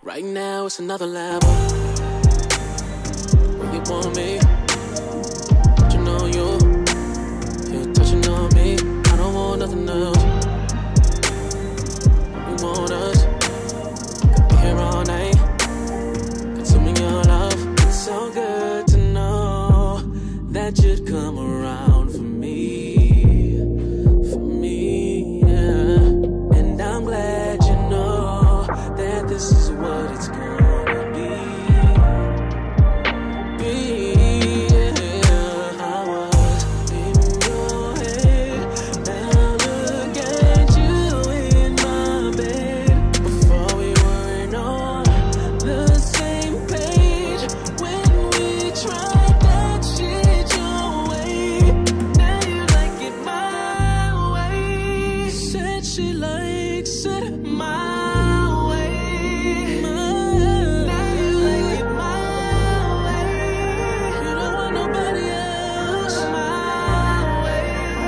Right now it's another level. Where you want me, touching on you're touching on me. I don't want nothing else. You want us, could be here all night, consuming your love. It's so good to know that you'd come around for me, yeah. And I'm glad you know that this is what it's gonna be, yeah. I was in your head, now look at you in my bed. Before we weren't on the same page, when we tried that shit your way. Now you like it my way. Said she likes it my way. Now you like it my way. You don't want nobody else my way.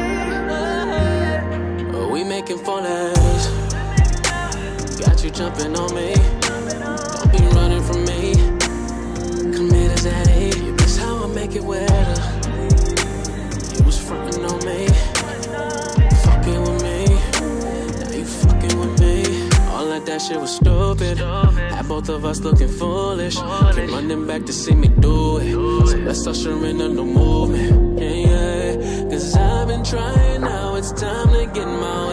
Oh, we making phone letters. Got you jumping on me. Don't be running from me. Commit as that eight. You miss how I make it wetter. You was frontin' on me, fucking with me. Now you fucking with me. All of that shit was stupid. Had both of us looking foolish. Keep running back to see me do it. So let's usher in a new movement. Yeah, yeah. Cause I've been trying, now it's time to get my